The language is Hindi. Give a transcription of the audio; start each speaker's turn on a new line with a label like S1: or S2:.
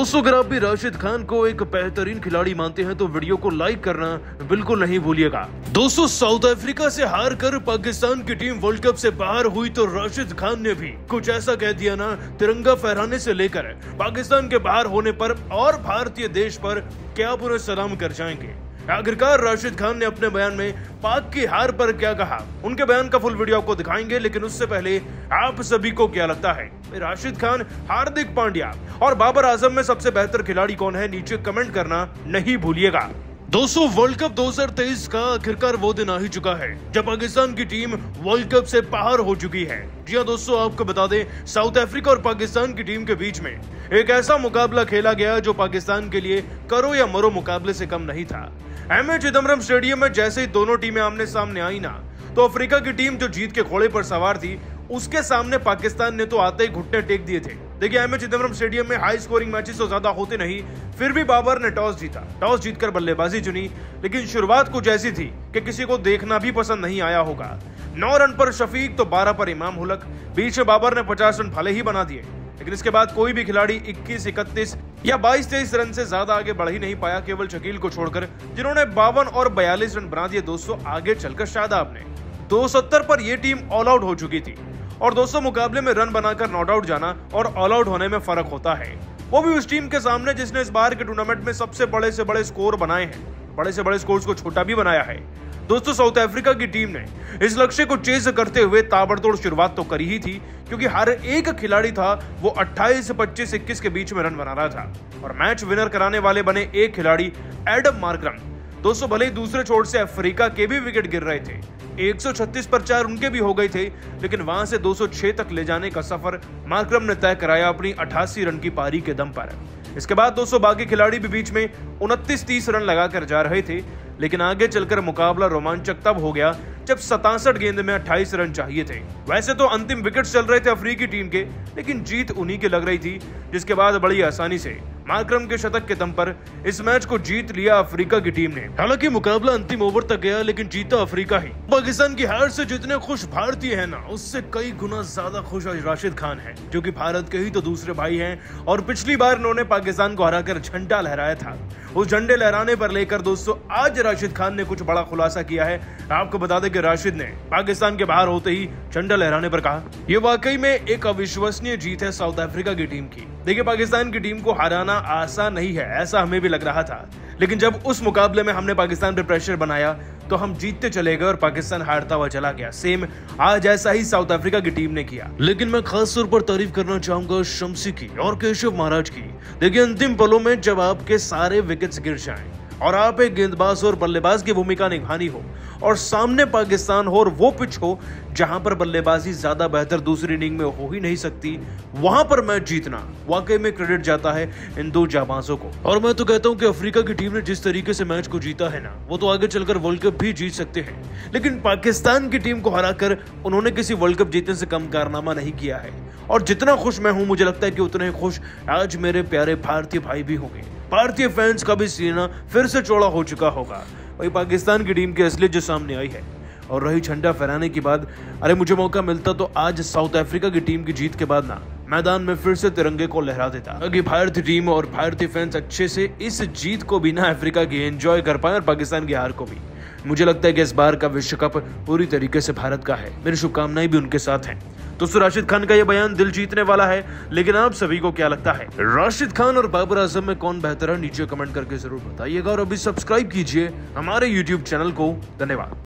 S1: दोस्तों, अगर आप भी राशिद खान को एक बेहतरीन खिलाड़ी मानते हैं तो वीडियो को लाइक करना बिल्कुल नहीं भूलिएगा। दोस्तों, साउथ अफ्रीका से हार कर पाकिस्तान की टीम वर्ल्ड कप से बाहर हुई तो राशिद खान ने भी कुछ ऐसा कह दिया ना, तिरंगा फहराने से लेकर पाकिस्तान के बाहर होने पर और भारतीय देश पर क्या पूरे सलाम कर जाएंगे। आखिरकार राशिद खान ने अपने बयान में पाक की हार पर क्या कहा, उनके बयान का फुल वीडियो आपको दिखाएंगे। लेकिन उससे पहले आप सभी को क्या लगता है, राशिद खान, हार्दिक पांड्या और बाबर आजम में सबसे बेहतर खिलाड़ी कौन है? नीचे कमेंट करना नहीं भूलिएगा। दोस्तों, वर्ल्ड कप 2023 का आखिरकार वो दिन आ ही चुका है जब पाकिस्तान की टीम वर्ल्ड कप से बाहर हो चुकी है। जी हां दोस्तों, आपको बता दें, साउथ अफ्रीका और पाकिस्तान की टीम के बीच में एक ऐसा मुकाबला खेला गया जो पाकिस्तान के लिए करो या मरो मुकाबले से कम नहीं था। एमए चिदम्बरम स्टेडियम में जैसे ही दोनों टीमें आमने सामने आई ना, तो अफ्रीका की टीम जो जीत के घोड़े पर सवार थी, उसके सामने पाकिस्तान ने तो आते ही घुटने टेक दिए थे। देखिए, एमए चिदम्बरम स्टेडियम में हाई स्कोरिंग मैचेस तो ज्यादा होते नहीं, फिर भी बाबर ने टॉस जीता। टॉस जीतकर बल्लेबाजी चुनी, लेकिन शुरुआत कुछ ऐसी थी कि किसी को देखना भी पसंद नहीं आया होगा। 9 रन पर शफीक तो 12 पर इमाम उलग, बीच में बाबर ने 50 रन भले ही बना दिए, लेकिन इसके बाद कोई भी खिलाड़ी 21, 31 या 22-23 रन से ज्यादा आगे बढ़ ही नहीं पाया, केवल शकील को छोड़कर, जिन्होंने 52 और 42 रन बना दिए। दोस्तों, आगे चलकर शादाब ने 270 पर यह टीम ऑल आउट हो चुकी थी। और दोस्तों, मुकाबले में रन बनाकर नॉट आउट जाना और ऑल आउट होने में फर्क होता है, वो भी उस टीम के सामने जिसने इस बार के टूर्नामेंट में सबसे बड़े से बड़े स्कोर बनाए हैं, बड़े से बड़े स्कोर्स को छोटा भी बनाया है। दोस्तों, साउथ अफ्रीका की टीम ने इस लक्ष्य को चेज करते हुए ताबड़तोड़ शुरुआत तो करी ही थी, क्योंकि हर एक खिलाड़ी था वो 28, 25, 21 के बीच में रन बना रहा था। और मैच विनर कराने वाले बने एक खिलाड़ी, एडम मार्करम। दोस्तों, भले ही दूसरे छोर से अफ्रीका के भी विकेट गिर रहे थे, 136 पर 4 उनके भी हो गए थे, लेकिन वहां से 206 तक ले जाने का सफर मार्करम ने तय कराया अपनी 88 रन की पारी के दम पर। इसके बाद दोस्तों, बाकी खिलाड़ी भी बीच में 29-30 रन लगाकर जा रहे थे, लेकिन आगे चलकर मुकाबला रोमांचक तब हो गया जब 67 गेंद में 28 रन चाहिए थे। वैसे तो अंतिम विकेट चल रहे थे अफ्रीकी टीम के, लेकिन जीत उन्हीं की लग रही थी, जिसके बाद बड़ी आसानी से मार्करम के शतक के दम पर इस मैच को जीत लिया अफ्रीका की टीम ने। हालांकि मुकाबला अंतिम ओवर तक गया, लेकिन जीता अफ्रीका ही। पाकिस्तान की हार से जितने खुश भारतीय हैं ना, उससे कई गुना ज्यादा खुश आज राशिद खान है, जो कि भारत के ही तो दूसरे भाई हैं और पिछली बार उन्होंने पाकिस्तान को हराकर झंडा लहराया था। उस झंडे लहराने पर लेकर दोस्तों, आज राशिद खान ने कुछ बड़ा खुलासा किया है। आपको बता दें कि राशिद ने पाकिस्तान के बाहर होते ही झंडा लहराने पर कहा, यह वाकई में एक अविश्वसनीय जीत है साउथ अफ्रीका की टीम की। देखिए, पाकिस्तान की टीम को हराना आसान नहीं है, ऐसा हमें भी लग रहा था, लेकिन जब उस मुकाबले में हमने पाकिस्तान पर प्रेशर बनाया तो हम जीतते चले गए और पाकिस्तान हारता हुआ चला गया। सेम आज ऐसा ही साउथ अफ्रीका की टीम ने किया। लेकिन मैं खास तौर पर तारीफ करना चाहूंगा शम्सी की और केशव महाराज की। देखिए, अंतिम पलों में जब आपके सारे विकेट्स गिर जाएं और आप एक गेंदबाज और बल्लेबाज की भूमिका निभानी हो और सामने पाकिस्तान हो और वो पिच हो जहां पर बल्लेबाजी ज्यादा बेहतर दूसरी इनिंग में हो ही नहीं सकती, वहां पर मैच जीतना वाकई में क्रेडिट जाता है इन दो जाबाजों को। और मैं तो कहता हूं कि अफ्रीका की टीम ने जिस तरीके से मैच को जीता है ना, वो तो आगे चलकर वर्ल्ड कप भी जीत सकते हैं। लेकिन पाकिस्तान की टीम को हराकर उन्होंने किसी वर्ल्ड कप जीतने से कम कारनामा नहीं किया है। और जितना खुश मैं हूं, मुझे लगता है कि उतने ही खुश आज मेरे प्यारे भारतीय भाई भी होंगे। भारतीय फैंस का भी सीना फिर से चौड़ा हो चुका होगा। वही पाकिस्तान की टीम की असलियत जो सामने आई है। और रही झंडा फहराने की बात, अरे मुझे मौका मिलता तो आज साउथ अफ्रीका की टीम की जीत के बाद ना मैदान में फिर से तिरंगे को लहरा देता, ताकि भारतीय टीम और भारतीय फैंस अच्छे से इस जीत को भी ना अफ्रीका की एंजॉय कर पाए और पाकिस्तान की हार को भी। मुझे लगता है कि इस बार का विश्व कप पूरी तरीके से भारत का है। मेरी शुभकामनाएं भी उनके साथ हैं। दोस्तों, राशिद खान का यह बयान दिल जीतने वाला है, लेकिन आप सभी को क्या लगता है, राशिद खान और बाबर आजम में कौन बेहतर है? नीचे कमेंट करके जरूर बताइएगा और अभी सब्सक्राइब कीजिए हमारे YouTube चैनल को। धन्यवाद।